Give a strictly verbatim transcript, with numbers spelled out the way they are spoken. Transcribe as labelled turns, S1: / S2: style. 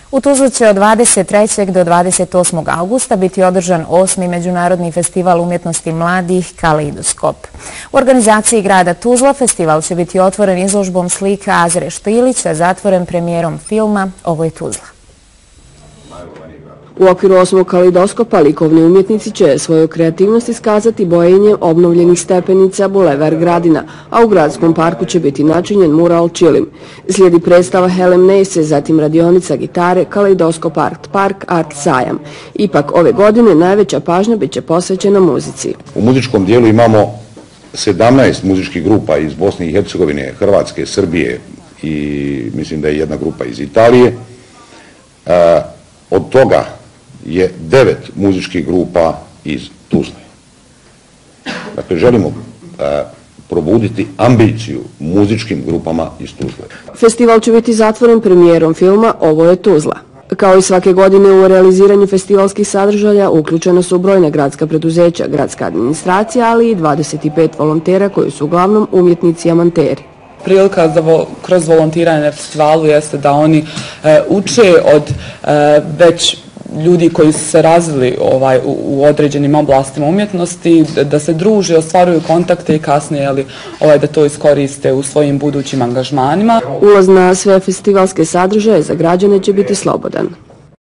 S1: U Tuzli će od dvadeset trećeg do dvadeset osmog augusta biti održan osmi Međunarodni festival umjetnosti mladih Kaleidoskop. U organizaciji grada Tuzla festival će biti otvoren izložbom slika Azre Štilića, zatvoren premijerom filma Ovo je Tuzla.
S2: U okviru osmog Kaleidoskopa likovni umjetnici će svoju kreativnost iskazati bojenjem obnovljenih stepenica Bulevar Gradina, a u gradskom parku će biti načinjen mural Čilim. Slijedi predstava Helem Nese, zatim radionica gitare, Kaleidoskop Art Park, Art Sajam. Ipak ove godine najveća pažnja bit će posvećena muzici.
S3: U muzičkom dijelu imamo sedamnaest muzičkih grupa iz Bosne i Hercegovine, Hrvatske, Srbije i mislim da je jedna grupa iz Italije. E, od toga je devet muzičkih grupa iz Tuzle. Dakle, želimo uh, probuditi ambiciju muzičkim grupama iz Tuzle.
S2: Festival će biti zatvoren premijerom filma Ovo je Tuzla. Kao i svake godine u realiziranju festivalskih sadržaja uključena su brojna gradska preduzeća, gradska administracija, ali i dvadeset pet volontera koji su uglavnom umjetnici amanteri.
S4: Prilika za vo, kroz volontiranje na festivalu jeste da oni e, uče od e, već ljudi koji su se razvili ovaj, u, u određenim oblastima umjetnosti, da, da se druže, ostvaruju kontakte i kasnije ali, ovaj, da to iskoriste u svojim budućim angažmanima.
S2: Ulaz na sve festivalske sadržaje za građane će biti slobodan.